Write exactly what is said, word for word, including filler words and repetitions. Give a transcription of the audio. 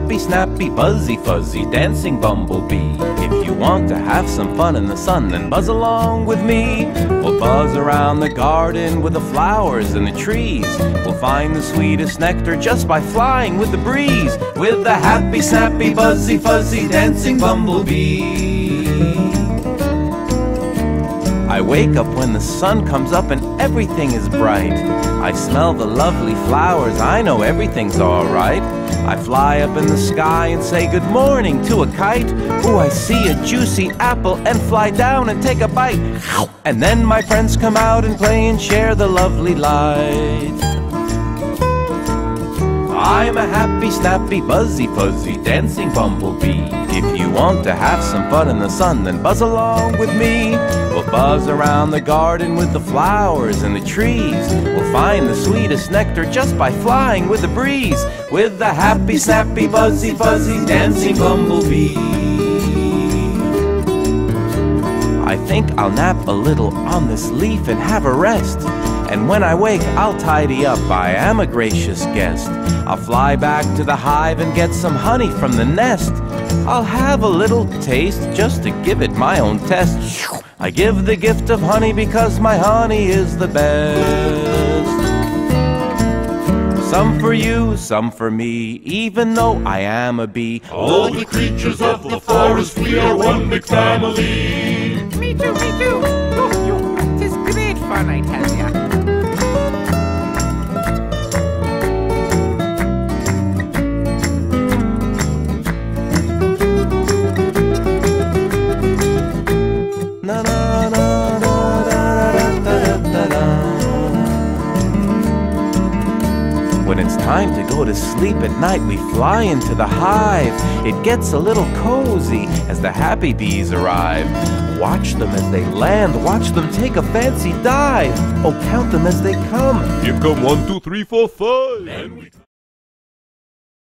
happy, snappy, buzzy, fuzzy, dancing bumblebee. If you want to have some fun in the sun, then buzz along with me. We'll buzz around the garden with the flowers and the trees. We'll find the sweetest nectar just by flying with the breeze. With the happy, snappy, buzzy, fuzzy, dancing bumblebee. I wake up when the sun comes up and everything is bright. I smell the lovely flowers, I know everything's alright. I fly up in the sky and say good morning to a kite. Ooh, I see a juicy apple and fly down and take a bite. And then my friends come out and play and share the lovely light. I'm a happy, snappy, buzzy, fuzzy, dancing bumblebee. If you want to have some fun in the sun, then buzz along with me. We'll buzz around the garden with the flowers and the trees. We'll find the sweetest nectar just by flying with the breeze. With the happy, snappy, buzzy, fuzzy, dancing bumblebee. I think I'll nap a little on this leaf and have a rest. And when I wake, I'll tidy up, I am a gracious guest. I'll fly back to the hive and get some honey from the nest. I'll have a little taste just to give it my own test. I give the gift of honey because my honey is the best. Some for you, some for me, even though I am a bee. All the creatures of the forest, we are one big family. Me too, me too. Oh, you, it is great fun, I tell ya. When it's time to go to sleep at night, we fly into the hive. It gets a little cozy as the happy bees arrive. Watch them as they land, watch them take a fancy dive. Oh, count them as they come. Here come one, two, three, four, five. And we